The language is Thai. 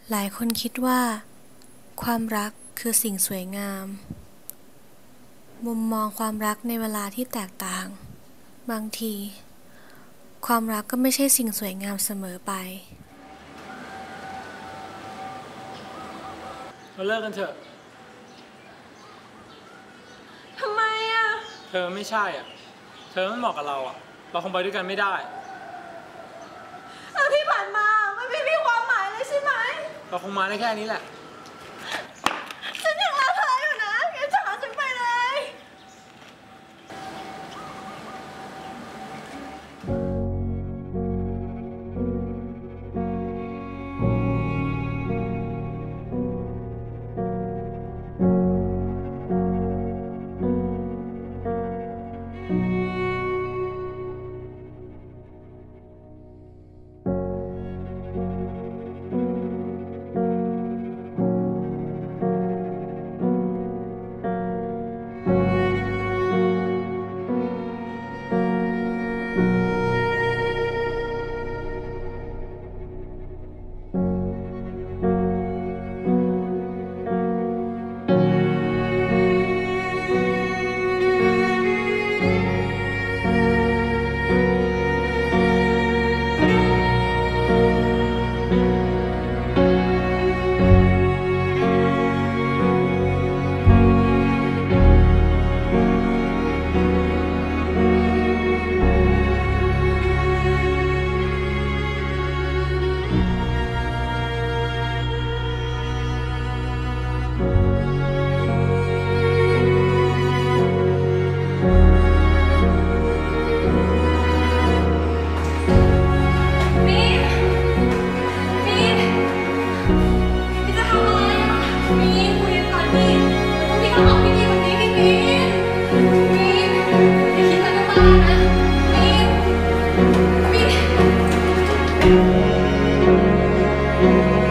หลายคนคิดว่าความรักคือสิ่งสวยงามมุมมองความรักในเวลาที่แตกต่างบางทีความรักก็ไม่ใช่สิ่งสวยงามเสมอไปเราเลิกกันเถอะทำไมอ่ะเธอไม่ใช่อ่ะเธอไม่เหมาะกับเราอ่ะเราคงไปด้วยกันไม่ได้ที่ผ่านมามันไม่มีความหมายเลยใช่ไหมเราคงมาได้แค่นี้แหละฉันยังรักเธออยู่นะอย่าจากฉันไปเลยมีน